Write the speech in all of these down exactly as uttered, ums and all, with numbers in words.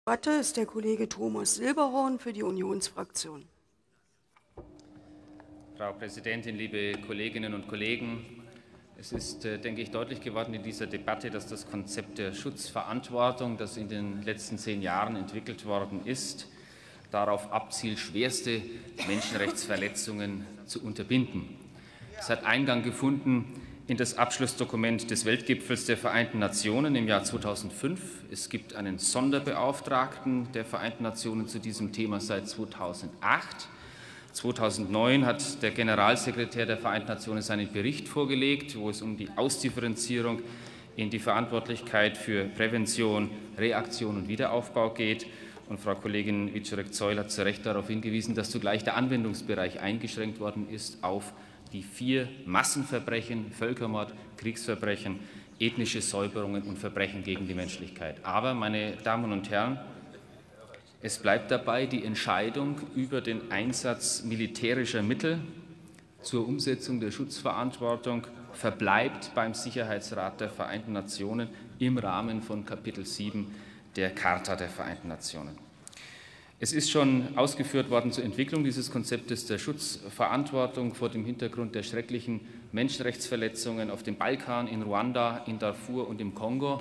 Debatte ist der Kollege Thomas Silberhorn für die Unionsfraktion. Frau Präsidentin, liebe Kolleginnen und Kollegen! Es ist, denke ich, deutlich geworden in dieser Debatte, dass das Konzept der Schutzverantwortung, das in den letzten zehn Jahren entwickelt worden ist, darauf abzielt, schwerste Menschenrechtsverletzungen zu unterbinden. Es hat Eingang gefunden in das Abschlussdokument des Weltgipfels der Vereinten Nationen im Jahr zweitausendfünf. Es gibt einen Sonderbeauftragten der Vereinten Nationen zu diesem Thema seit zweitausendacht. zweitausendneun hat der Generalsekretär der Vereinten Nationen seinen Bericht vorgelegt, wo es um die Ausdifferenzierung in die Verantwortlichkeit für Prävention, Reaktion und Wiederaufbau geht. Und Frau Kollegin Wieczorek-Zeul hat zu Recht darauf hingewiesen, dass zugleich der Anwendungsbereich eingeschränkt worden ist auf die vier Massenverbrechen, Völkermord, Kriegsverbrechen, ethnische Säuberungen und Verbrechen gegen die Menschlichkeit. Aber, meine Damen und Herren, es bleibt dabei, die Entscheidung über den Einsatz militärischer Mittel zur Umsetzung der Schutzverantwortung verbleibt beim Sicherheitsrat der Vereinten Nationen im Rahmen von Kapitel sieben der Charta der Vereinten Nationen. Es ist schon ausgeführt worden zur Entwicklung dieses Konzeptes der Schutzverantwortung vor dem Hintergrund der schrecklichen Menschenrechtsverletzungen auf dem Balkan, in Ruanda, in Darfur und im Kongo.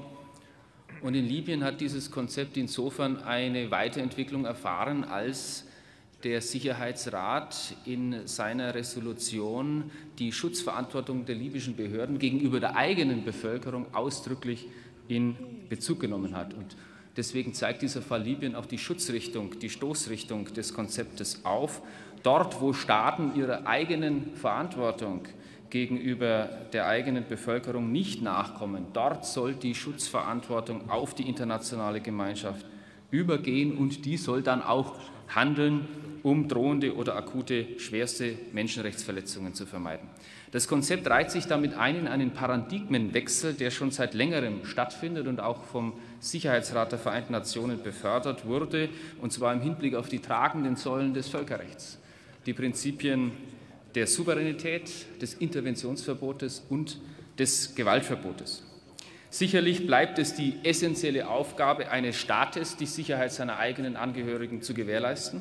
Und in Libyen hat dieses Konzept insofern eine Weiterentwicklung erfahren, als der Sicherheitsrat in seiner Resolution die Schutzverantwortung der libyschen Behörden gegenüber der eigenen Bevölkerung ausdrücklich in Bezug genommen hat. Und deswegen zeigt dieser Fall Libyen auch die Schutzrichtung, die Stoßrichtung des Konzeptes auf. Dort, wo Staaten ihrer eigenen Verantwortung gegenüber der eigenen Bevölkerung nicht nachkommen, dort soll die Schutzverantwortung auf die internationale Gemeinschaft übergehen, und die soll dann auch handeln, um drohende oder akute schwerste Menschenrechtsverletzungen zu vermeiden. Das Konzept reiht sich damit ein in einen Paradigmenwechsel, der schon seit längerem stattfindet und auch vom Sicherheitsrat der Vereinten Nationen befördert wurde, und zwar im Hinblick auf die tragenden Säulen des Völkerrechts, die Prinzipien der Souveränität, des Interventionsverbotes und des Gewaltverbotes. Sicherlich bleibt es die essentielle Aufgabe eines Staates, die Sicherheit seiner eigenen Angehörigen zu gewährleisten.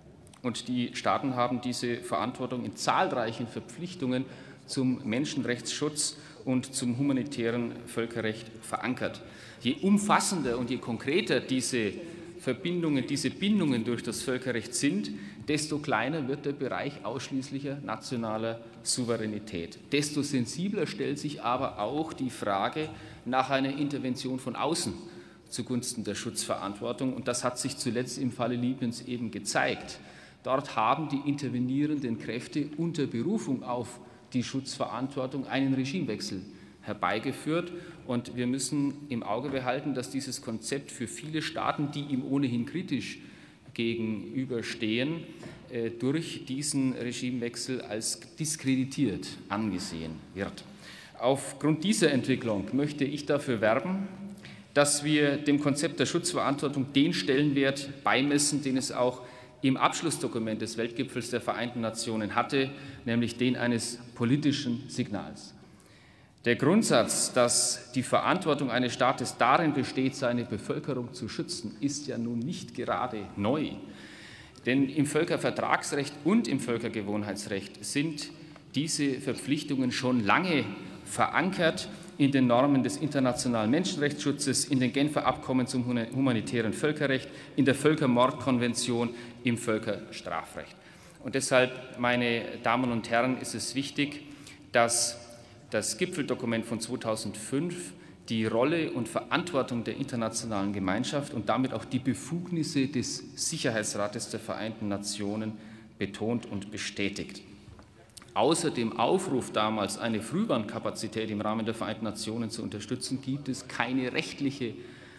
Und die Staaten haben diese Verantwortung in zahlreichen Verpflichtungen zum Menschenrechtsschutz und zum humanitären Völkerrecht verankert. Je umfassender und je konkreter diese Verbindungen, diese Bindungen durch das Völkerrecht sind, desto kleiner wird der Bereich ausschließlicher nationaler Souveränität. Desto sensibler stellt sich aber auch die Frage nach einer Intervention von außen zugunsten der Schutzverantwortung. Und das hat sich zuletzt im Falle Libyens eben gezeigt. Dort haben die intervenierenden Kräfte unter Berufung auf die Schutzverantwortung einen Regimewechsel herbeigeführt. Und wir müssen im Auge behalten, dass dieses Konzept für viele Staaten, die ihm ohnehin kritisch gegenüberstehen, durch diesen Regimewechsel als diskreditiert angesehen wird. Aufgrund dieser Entwicklung möchte ich dafür werben, dass wir dem Konzept der Schutzverantwortung den Stellenwert beimessen, den es auch im Abschlussdokument des Weltgipfels der Vereinten Nationen hatte, nämlich den eines politischen Signals. Der Grundsatz, dass die Verantwortung eines Staates darin besteht, seine Bevölkerung zu schützen, ist ja nun nicht gerade neu. Denn im Völkervertragsrecht und im Völkergewohnheitsrecht sind diese Verpflichtungen schon lange verankert in den Normen des internationalen Menschenrechtsschutzes, in den Genfer Abkommen zum humanitären Völkerrecht, in der Völkermordkonvention, im Völkerstrafrecht. Und deshalb, meine Damen und Herren, ist es wichtig, dass das Gipfeldokument von zweitausendfünf die Rolle und Verantwortung der internationalen Gemeinschaft und damit auch die Befugnisse des Sicherheitsrates der Vereinten Nationen betont und bestätigt. Außer dem Aufruf damals, eine Frühwarnkapazität im Rahmen der Vereinten Nationen zu unterstützen, gibt es keine rechtliche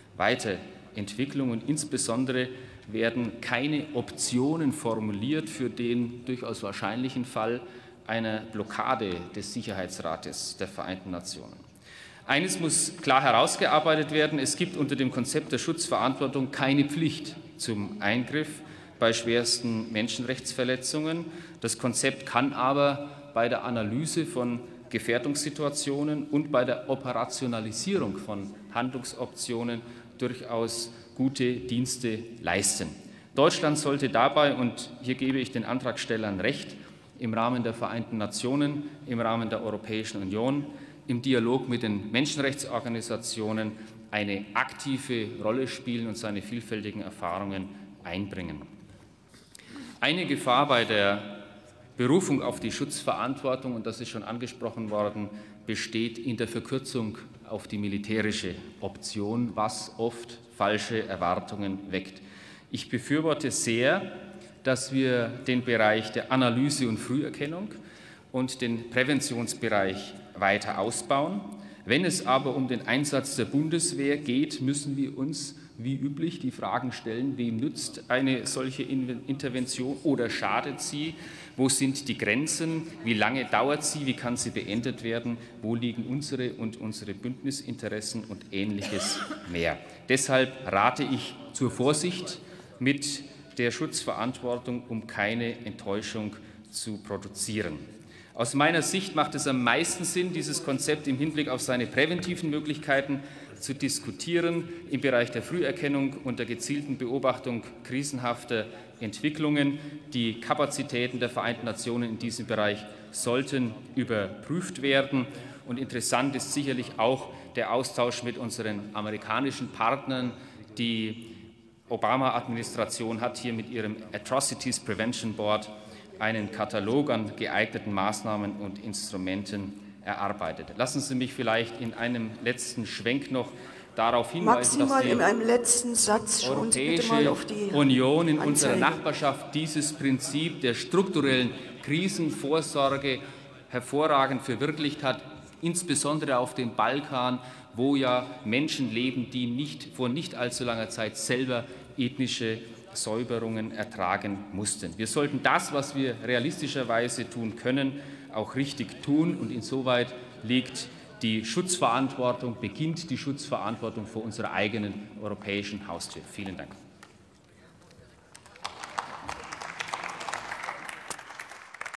Weiterentwicklung, und insbesondere werden keine Optionen formuliert für den durchaus wahrscheinlichen Fall einer Blockade des Sicherheitsrates der Vereinten Nationen. Eines muss klar herausgearbeitet werden: Es gibt unter dem Konzept der Schutzverantwortung keine Pflicht zum Eingriff bei schwersten Menschenrechtsverletzungen. Das Konzept kann aber bei der Analyse von Gefährdungssituationen und bei der Operationalisierung von Handlungsoptionen durchaus gute Dienste leisten. Deutschland sollte dabei, und hier gebe ich den Antragstellern recht, im Rahmen der Vereinten Nationen, im Rahmen der Europäischen Union, im Dialog mit den Menschenrechtsorganisationen eine aktive Rolle spielen und seine vielfältigen Erfahrungen einbringen. Eine Gefahr bei der Berufung auf die Schutzverantwortung, und das ist schon angesprochen worden, besteht in der Verkürzung auf die militärische Option, was oft falsche Erwartungen weckt. Ich befürworte sehr, dass wir den Bereich der Analyse und Früherkennung und den Präventionsbereich weiter ausbauen. Wenn es aber um den Einsatz der Bundeswehr geht, müssen wir uns wie üblich die Fragen stellen, wem nützt eine solche Intervention oder schadet sie? Wo sind die Grenzen? Wie lange dauert sie? Wie kann sie beendet werden? Wo liegen unsere und unsere Bündnisinteressen und Ähnliches mehr? Deshalb rate ich zur Vorsicht mit der Schutzverantwortung, um keine Enttäuschung zu produzieren. Aus meiner Sicht macht es am meisten Sinn, dieses Konzept im Hinblick auf seine präventiven Möglichkeiten zu diskutieren, im Bereich der Früherkennung und der gezielten Beobachtung krisenhafter Entwicklungen. Die Kapazitäten der Vereinten Nationen in diesem Bereich sollten überprüft werden. Und interessant ist sicherlich auch der Austausch mit unseren amerikanischen Partnern. Die Obama-Administration hat hier mit ihrem Atrocities Prevention Board einen Katalog an geeigneten Maßnahmen und Instrumenten erarbeitet. Lassen Sie mich vielleicht in einem letzten Schwenk noch darauf hinweisen, Maximal dass die in einem letzten Satz schauen Sie bitte mal auf die Union in Anzeige. unserer Nachbarschaft dieses Prinzip der strukturellen Krisenvorsorge hervorragend verwirklicht hat, insbesondere auf dem Balkan, wo ja Menschen leben, die nicht, vor nicht allzu langer Zeit selber ethnische Säuberungen ertragen mussten. Wir sollten das, was wir realistischerweise tun können, auch richtig tun, und insoweit liegt die Schutzverantwortung, beginnt die Schutzverantwortung vor unserer eigenen europäischen Haustür. Vielen Dank.